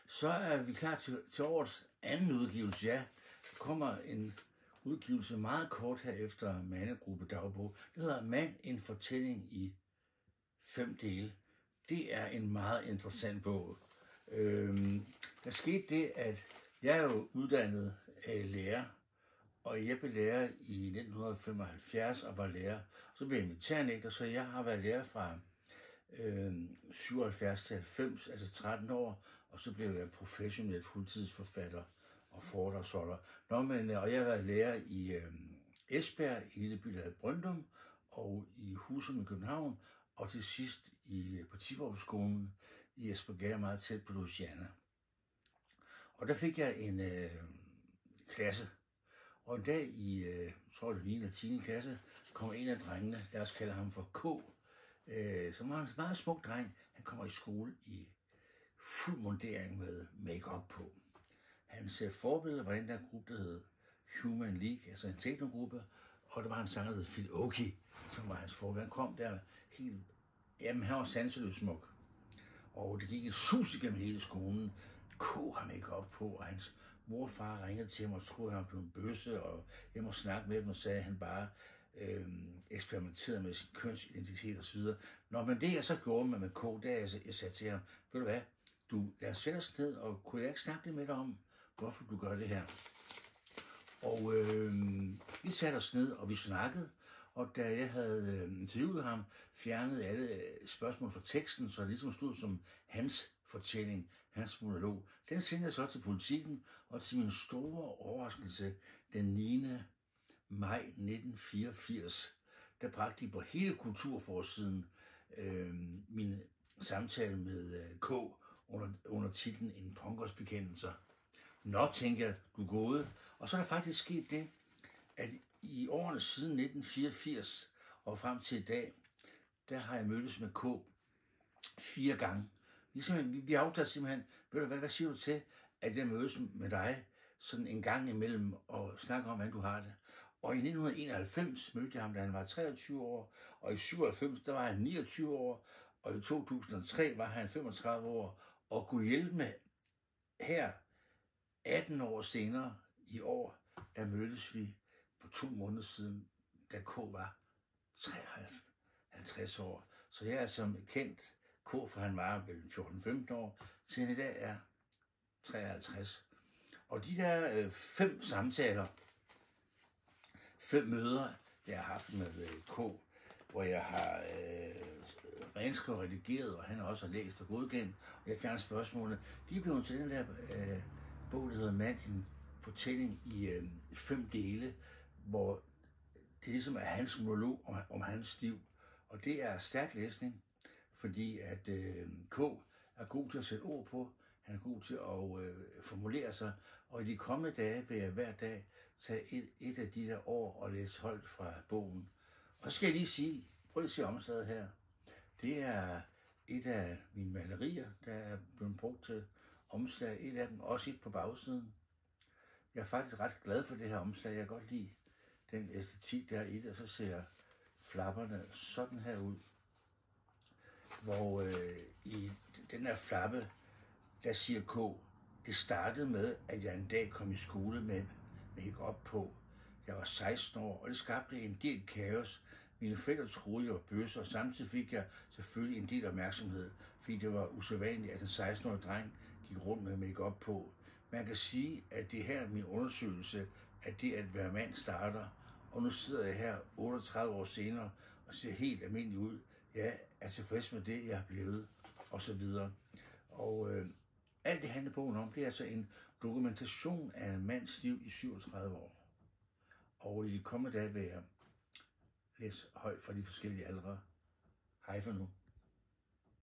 Så er vi klar til årets anden udgivelse. Ja, der kommer en udgivelse meget kort herefter Mandegruppe Dagbog. Det hedder Mand, en fortælling i 5 dele. Det er en meget interessant bog. Der skete det, at jeg er jo uddannet lærer, og jeg blev lærer i 1975 og var lærer. Så blev jeg militærnægter, så jeg har været lærer fra 77 til 90, altså 13 år, og så blev jeg professionel fuldtidsforfatter og foredragsholder. Og jeg har været lærer i Esbjerg, i en lille by, der hedder Brøndum, og i Husum i København, og til sidst på Tiborgskolen i Esbjerg, meget tæt på Louisiana. Og der fik jeg en klasse, og en dag i, tror jeg det 9. eller 10. klasse, kom en af drengene, lad os kalde ham for K, som var en meget smuk dreng. Han kommer i skole i fuld mundering med make-up på. Hans forbillede var den der gruppe, der hed Human League, altså en teknogruppe, og der var en sanger, der hed Phil Oakey, som var hans forbillede. Han kom der helt, jamen han var sanseløst smuk. Og det gik et sus igennem hele skolen. K har make-up på, og hans mor og far ringede til ham og troede, han blev en bøsse, og jeg måtte snakke med dem og sagde, at han bare eksperimenterede med sin kønsidentitet osv. Nå, men det jeg så gjorde med K, det er, jeg sagde til ham, ved du hvad, lad os sætte os ned, og kunne jeg ikke snakke lidt med dig om, hvorfor du gør det her? Og vi satte os ned, og vi snakkede, og da jeg havde interviewet ham, fjernede alle spørgsmål fra teksten, så det ligesom stod som hans fortælling, hans monolog. Den sendte jeg så til Politiken, og til min store overraskelse, den 9. maj 1984, der bragte de på hele kulturforsiden min samtale med K under titlen En punkers bekendelser. Nå, tænker jeg, du er gået. Og så er der faktisk sket det, at i årene siden 1984 og frem til i dag, der har jeg mødtes med K 4 gange. Vi aftalte simpelthen, ved du hvad siger du til, at jeg mødes med dig sådan en gang imellem og snakker om, hvordan du har det. Og i 1991 mødte jeg ham, da han var 23 år, og i 97, der var han 29 år, og i 2003 var han 35 år, og kunne hjælpe med her 18 år senere i år, der mødtes vi for 2 måneder siden, da K var 53 år. Så jeg er som kendt K, for han var vel 14-15 år, til han i dag er 53. Og de der 5 samtaler, 5 møder, jeg har haft med K, hvor jeg har renskrevet og redigeret, og han også har læst og godkendt, og jeg fjerner spørgsmålene, de er blevet til den der bog, der hedder Mand, en fortælling i 5 dele, hvor det ligesom er hans monolog om hans liv. Og det er stærk læsning, fordi at K er god til at sætte ord på, han er god til at formulere sig, og i de kommende dage vil jeg hver dag tage et af de der ord og læse højt fra bogen. Og så skal jeg lige sige, prøv lige at se omslaget her. Det er et af mine malerier, der er blevet brugt til omslag. Et af dem, også et på bagsiden. Jeg er faktisk ret glad for det her omslag. Jeg kan godt lide den æstetik, der er i det, og så ser flapperne sådan her ud. Hvor i den her flappe, der siger K, det startede med, at jeg en dag kom i skole med make-up på. Jeg var 16 år, og det skabte en del kaos. Mine forældre troede, jeg var bøsse, og samtidig fik jeg selvfølgelig en del opmærksomhed, fordi det var usædvanligt, at en 16-årig dreng gik rundt med make-up på. Man kan sige, at det her er min undersøgelse, at det at være mand starter, og nu sidder jeg her 38 år senere og ser helt almindelig ud. Jeg er tilfreds med det, jeg har blevet, og så videre. Og alt det handler bogen om, det er altså en dokumentation af en mands liv i 37 år. Og i de kommende dage vil jeg læse højt fra de forskellige aldre. Hej for nu.